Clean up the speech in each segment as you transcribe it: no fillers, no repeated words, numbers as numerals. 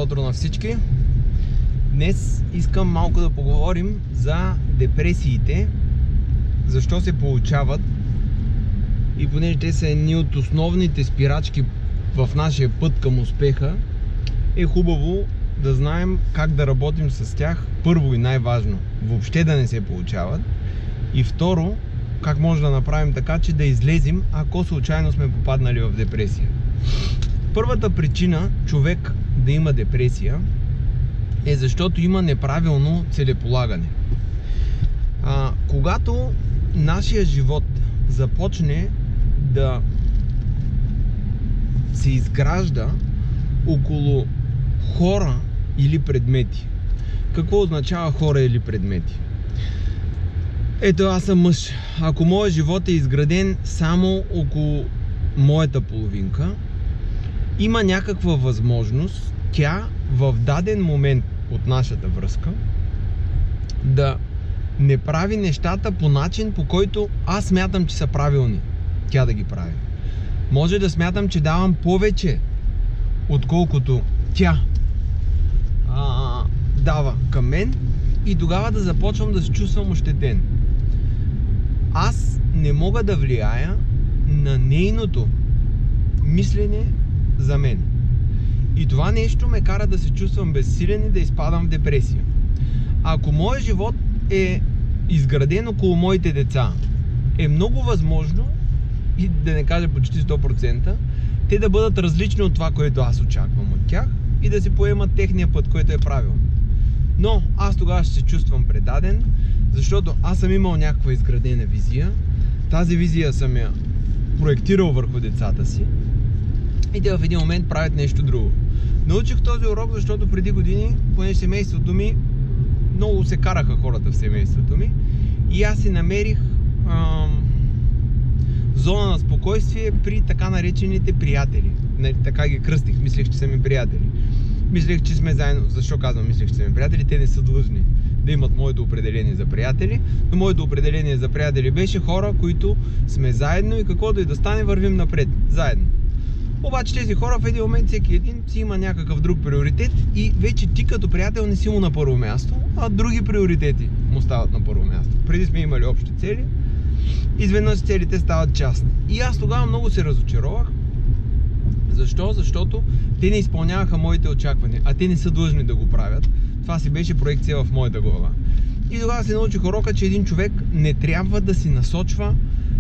утро на всички! Днес искам малко да поговорим за депресиите, защо се получават и понеже те са едни от основните спирачки в нашия път към успеха, е хубаво да знаем как да работим с тях. Първо и най-важно, въобще да не се получават, и второ, как може да направим така, че да излезем, ако случайно сме попаднали в депресия. Първата причина човек да има депресия е защото има неправилно целеполагане. Когато нашия живот започне да се изгражда около хора или предмети. Какво означава хора или предмети? Ето, аз съм мъж. Ако моят живот е изграден само около моята половинка, има някаква възможност тя в даден момент от нашата връзка да не прави нещата по начин, по който аз смятам, че са правилни тя да ги прави. Може да смятам, че давам повече, отколкото тя дава към мен, и тогава да започвам да се чувствам ощетен. Аз не мога да влияя на нейното мислене за мен. И това нещо ме кара да се чувствам безсилен и да изпадам в депресия. Ако моят живот е изграден около моите деца, е много възможно, и да не кажа почти 100%, те да бъдат различни от това, което аз очаквам от тях, и да се поемат техния път, който е правилно. Но аз тогава ще се чувствам предаден, защото аз съм имал някаква изградена визия. Тази визия съм я проектирал върху децата си и те в един момент правят нещо друго. Научих този урок, защото преди години, понеже семейството ми, много се караха хората в семейството ми, и аз си намерих зона на спокойствие при така наречените приятели. Така ги кръстих, мислех, че са ми приятели. Мислех, че сме заедно. Защо казвам мислех, че са ми приятели? Те не са длъжни да имат моето определение за приятели, но моето определение за приятели беше хора, които сме заедно и каквото и да стане, вървим напред, заедно. Обаче тези хора в един момент всеки един си има някакъв друг приоритет и вече ти като приятел не си му на първо място, а други приоритети му стават на първо място. Преди сме имали общи цели, изведнъж целите стават частни. И аз тогава много се разочаровах. Защо? Защото те не изпълняваха моите очаквания, а те не са длъжни да го правят. Това си беше проекция в моята глава. И тогава се научих урока, че един човек не трябва да си насочва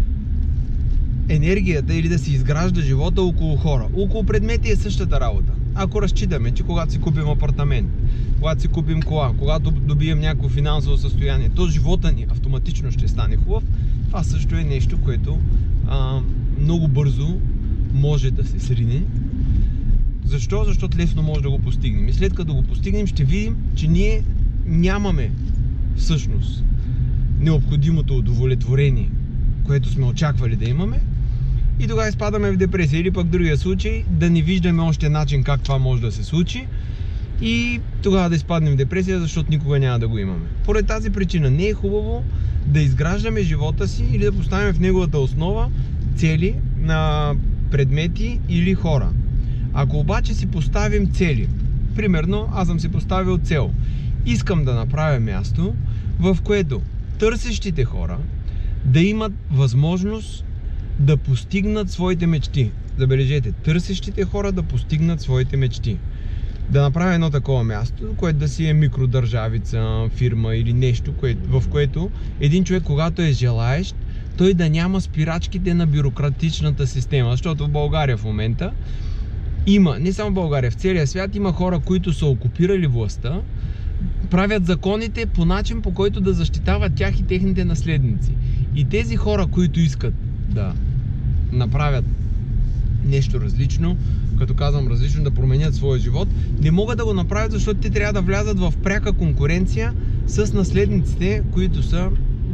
енергията или да си изгражда живота около хора. Около предмети е същата работа. Ако разчитаме, че когато си купим апартамент, когато си купим кола, когато добием някакво финансово състояние, то живота ни автоматично ще стане хубав, това също е нещо, което много бързо може да се срине. Защо? Защото лесно може да го постигнем. И след като го постигнем, ще видим, че ние нямаме всъщност необходимото удовлетворение, което сме очаквали да имаме, и тогава изпадаме в депресия. Или пък в другия случай да не виждаме още начин как това може да се случи и тогава да изпаднем в депресия, защото никога няма да го имаме. Поради тази причина не е хубаво да изграждаме живота си или да поставим в неговата основа цели на предмети или хора. Ако обаче си поставим цели, примерно аз съм си поставил цел, искам да направя място, в което търсещите хора да имат възможност да постигнат своите мечти. Забележете, търсещите хора да постигнат своите мечти. Да направя едно такова място, което да си е микродържавица, фирма или нещо, в което един човек, когато е желаещ, той да няма спирачките на бюрократичната система. Защото в България в момента има, не само в България, в целия свят има хора, които са окупирали властта, правят законите по начин, по който да защитават тях и техните наследници. И тези хора, които искат да направят нещо различно, като казвам различно, да променят своя живот, не могат да го направят, защото те трябва да влязат в пряка конкуренция с наследниците, които са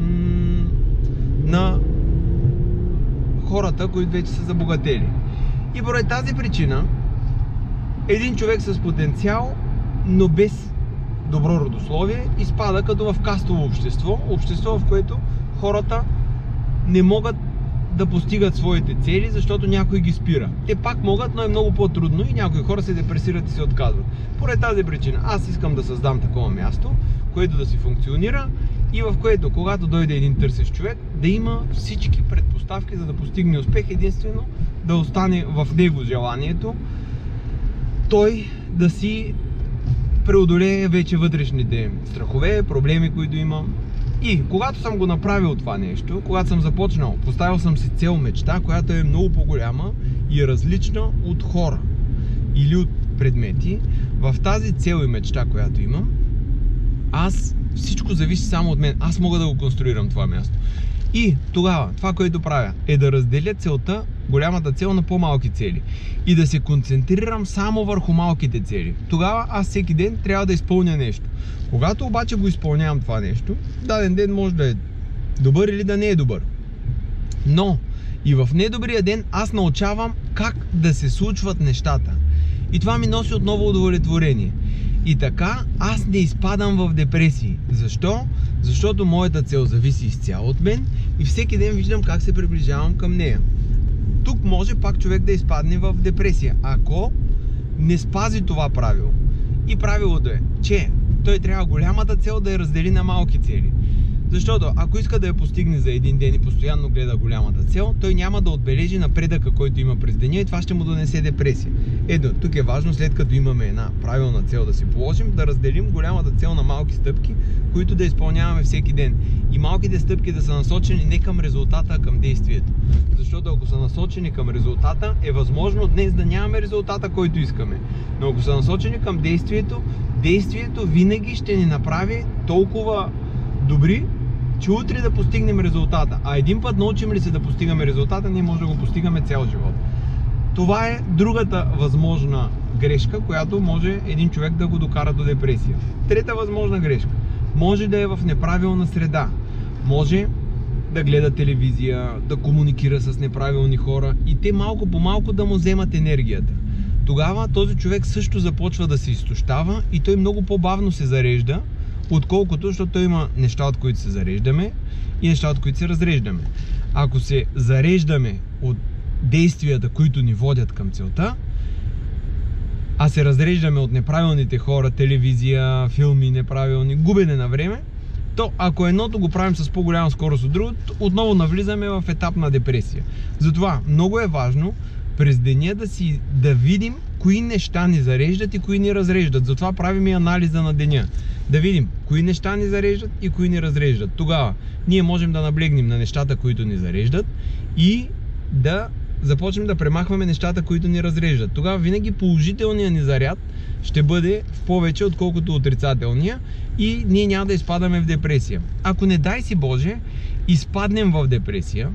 на хората, които вече са забогатели. И поради тази причина един човек с потенциал, но без добро родословие, изпада като в кастово общество, в което хората не могат да постигат своите цели, защото някой ги спира. Те пак могат, но е много по-трудно и някои хора се депресират и се отказват. Поради тази причина аз искам да създам такова място, което да си функционира и в което, когато дойде един търсещ човек, да има всички предпоставки, за да постигне успех, единствено да остане в него желанието, той да си преодолее вече вътрешните страхове, проблеми, които има. И когато съм го направил това нещо, когато съм започнал, поставил съм си цел, мечта, която е много по-голяма и е различна от хора или от предмети, в тази цел и мечта, която имам, всичко зависи само от мен. Аз мога да го конструирам това място. И тогава, това, което правя, е да разделя целта, голямата цел, на по-малки цели. И да се концентрирам само върху малките цели. Тогава аз всеки ден трябва да изпълня нещо. Когато обаче го изпълнявам това нещо, даден ден може да е добър или да не е добър. Но и в недобрия ден аз научавам как да се случват нещата. И това ми носи отново удовлетворение. И така аз не изпадам в депресии. Защо? Защото моята цел зависи изцяло от мен и всеки ден виждам как се приближавам към нея. Тук може пак човек да изпадне в депресия, ако не спази това правило. И правилото е, че той трябва голямата цел да я раздели на малки цели. Защото ако иска да я постигне за един ден и постоянно гледа голямата цел, той няма да отбележи напредъка, който има през деня и това ще му донесе депресия. Ето, тук е важно, след като имаме една правилна цел да си положим, да разделим голямата цел на малки стъпки, които да изпълняваме всеки ден. И малките стъпки да са насочени не към резултата, а към действието. Защото ако са насочени към резултата, е възможно днес да нямаме резултата, който искаме. Но ако са насочени към действието, действието винаги ще ни направи толкова добри, че утре да постигнем резултата. А един път научим ли се да постигаме резултата, ние може да го постигаме цял живот. Това е другата възможна грешка, която може един човек да го докара до депресия. Трета възможна грешка. Може да е в неправилна среда. Може да гледа телевизия, да комуникира с неправилни хора и те малко по малко да му вземат енергията. Тогава този човек също започва да се изтощава и той много по-бавно се зарежда, отколкото, защото той има неща, от които се зареждаме и неща, от които се разреждаме. Ако се зареждаме от действията, които ни водят към целта, а се разреждаме от неправилните хора, телевизия, филми неправилни, губене на време, то ако едното го правим с по-голяма скорост от другото, отново навлизаме в етап на депресия. Затова много е важно през деня да видим кои неща ни зареждат и кои ни разреждат. Затова правим и анализа на деня. Да видим кои неща ни зареждат и кои ни разреждат. Тогава ние можем да наблегнем на нещата, които ни зареждат и да започнем да премахваме нещата, които ни разреждат. Тогава винаги положителният ни заряд ще бъде в повече, отколкото отрицателния и ние няма да изпадаме в депресия. Ако не дай си Боже, изпаднем в депресия,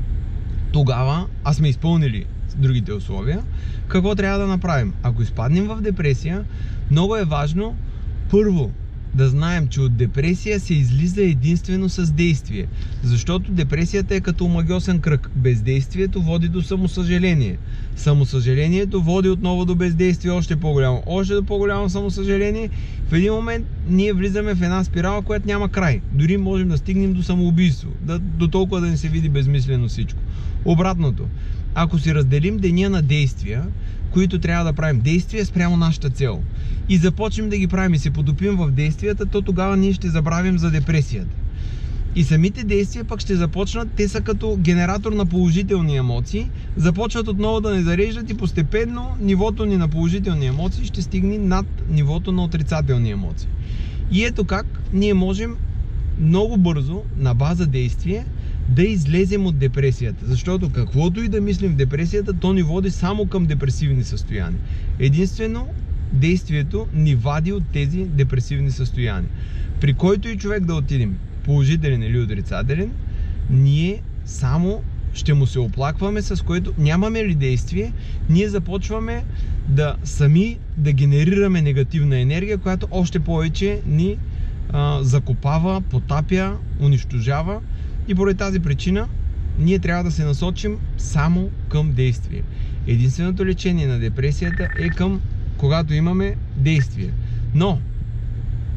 тогава, а сме изпълнили другите условия, какво трябва да направим? Ако изпаднем в депресия, много е важно първо да знаем, че от депресия се излиза единствено с действие. Защото депресията е като омагьосен кръг. Бездействието води до самосъжаление. Самосъжалението води отново до бездействие, още по-голямо. Още до по-голямо самосъжаление. В един момент ние влизаме в една спирала, която няма край. Дори можем да стигнем до самоубийство. До толкова да не се види безмислено всичко. Обратното. Ако си разделим деня на действия, които трябва да правим действия спрямо нашата цел и започнем да ги правим и се потопим в действията, то тогава ние ще забравим за депресията. И самите действия пък ще започнат, те са като генератор на положителни емоции, започват отново да ни зареждат и постепенно нивото ни на положителни емоции ще стигне над нивото на отрицателни емоции. И ето как ние можем много бързо на база действие да излезем от депресията. Защото каквото и да мислим в депресията, то ни води само към депресивни състояния. Единствено действието ни вади от тези депресивни състояния. При който и човек да отидем, положителен или отрицателен, ние само ще му се оплакваме, с което нямаме ли действие, ние започваме сами да генерираме негативна енергия, която още повече ни закопава, потапя, унищожава. И поради тази причина ние трябва да се насочим само към действие. Единственото лечение на депресията е когато имаме действие. Но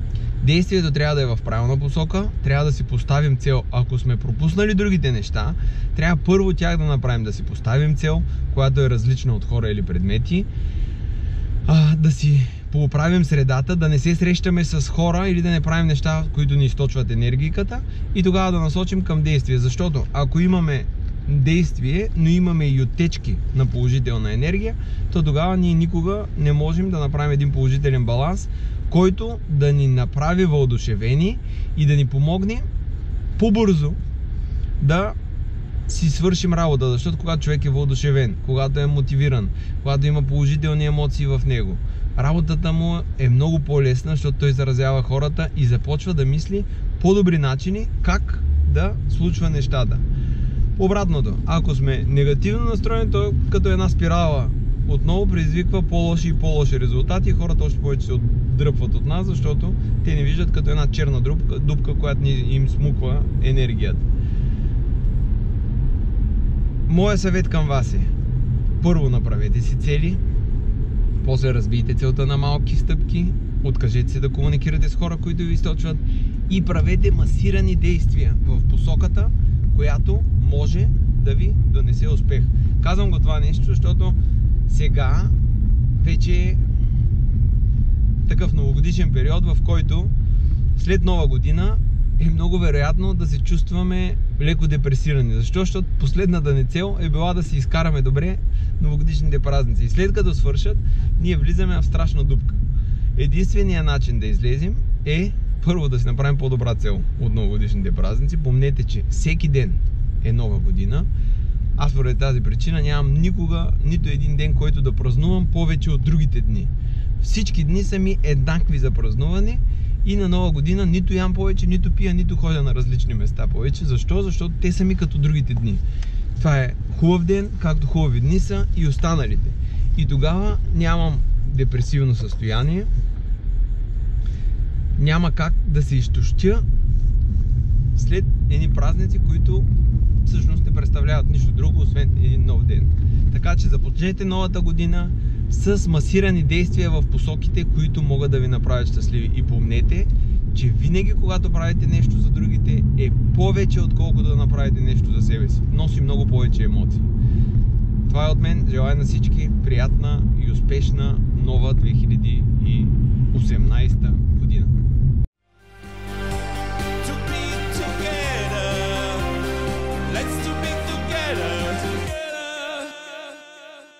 Действието трябва да е в правилна посока, трябва да си поставим цел. Ако сме пропуснали другите неща, трябва първо тях да направим, да си поставим цел, която е различна от хора или предмети, да си поправим средата, да не се срещаме с хора или да не правим неща, които ни източват енергията, и тогава да насочим към действие. Защото ако имаме действие, но имаме и оттечки на положителна енергия, то тогава ние никога не можем да направим един положителен баланс, който да ни направи въодушевени и да ни помогне по-бързо да си свършим работа. Защото когато човек е въодушевен, когато е мотивиран, когато има положителни емоции в него, работата му е много по-лесна, защото той заразява хората и започва да мисли по-добри начини как да случва нещата. Обратното, ако сме негативно настроени, то като една спирала отново предизвиква по-лоши и по-лоши резултати и хората още повече се отдръпват от нас, защото те ни виждат като една черна дупка, която им смуква енергията. Моя съвет към вас е: първо направете си цели, после разбийте целта на малки стъпки, откажете се да комуникирате с хора, които ви източват, и правете масирани действия в посоката, която може да ви донесе успех. Казвам го това нещо, защото сега вече е такъв новогодишен период, в който след Нова година е много вероятно да се чувстваме леко депресирани. Защо? Защото последната ни цел е била да си изкараме добре новогодишните празници. И след като свършат, ние влизаме в страшна дупка. Единственият начин да излезем е първо да си направим по-добра цел от новогодишните празници. Помнете, че всеки ден е Нова година. Аз поради тази причина нямам никога нито един ден, който да празнувам повече от другите дни. Всички дни са ми еднакви за празнуване и на Нова година нито ям повече, нито пия, нито ходя на различни места повече. Защо? Защото те са ми като другите дни. Това е хубав ден, както хубави дни са и останалите. И тогава нямам депресивно състояние, няма как да се изтощя след едни празници, които всъщност не представляват нищо друго, освен един нов ден. Така че започнете новата година с масирани действия в посоките, които могат да ви направят щастливи. И помнете, че винаги когато правите нещо за другите е повече, отколкото да направите нещо за себе си. Носи много повече емоции. Това е от мен. Желая на всички приятна и успешна нова 2018 година.